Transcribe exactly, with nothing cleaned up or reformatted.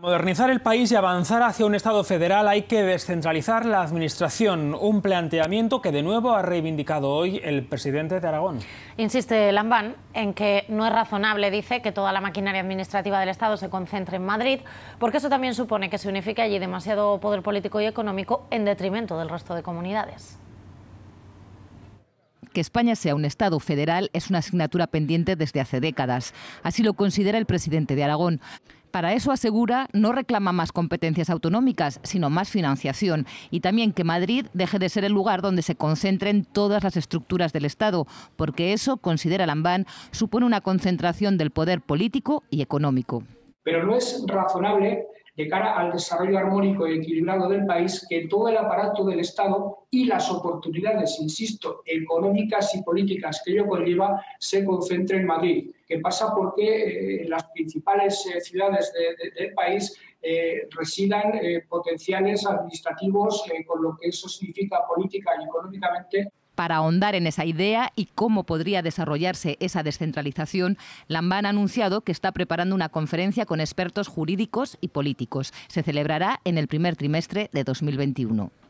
Modernizar el país y avanzar hacia un Estado federal hay que descentralizar la administración, un planteamiento que de nuevo ha reivindicado hoy el presidente de Aragón. Insiste Lambán en que no es razonable, dice, que toda la maquinaria administrativa del Estado se concentre en Madrid, porque eso también supone que se unifique allí demasiado poder político y económico en detrimento del resto de comunidades. Que España sea un Estado federal es una asignatura pendiente desde hace décadas. Así lo considera el presidente de Aragón. Para eso, asegura, no reclama más competencias autonómicas, sino más financiación. Y también que Madrid deje de ser el lugar donde se concentren todas las estructuras del Estado, porque eso, considera Lambán, supone una concentración del poder político y económico. Pero no es razonable, de cara al desarrollo armónico y equilibrado del país, que todo el aparato del Estado y las oportunidades, insisto, económicas y políticas que ello conlleva, se concentren en Madrid. Que pasa porque en eh, las principales eh, ciudades de, de, del país eh, residan eh, potenciales administrativos, eh, con lo que eso significa política y económicamente. Para ahondar en esa idea y cómo podría desarrollarse esa descentralización, Lambán ha anunciado que está preparando una conferencia con expertos jurídicos y políticos. Se celebrará en el primer trimestre de dos mil veintiuno.